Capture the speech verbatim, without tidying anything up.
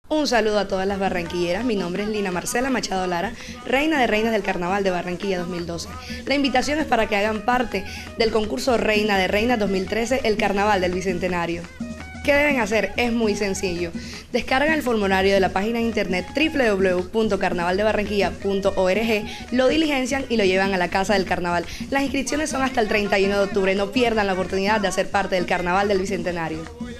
Un saludo a todas las barranquilleras, mi nombre es Lina Marcela Machado Lara, reina de reinas del Carnaval de Barranquilla dos mil doce. La invitación es para que hagan parte del concurso Reina de Reinas dos mil trece, el Carnaval del Bicentenario. ¿Qué deben hacer? Es muy sencillo. Descargan el formulario de la página de internet doble u doble u doble u punto carnaval de barranquilla punto org, lo diligencian y lo llevan a la Casa del Carnaval. Las inscripciones son hasta el treinta y uno de octubre, no pierdan la oportunidad de hacer parte del Carnaval del Bicentenario.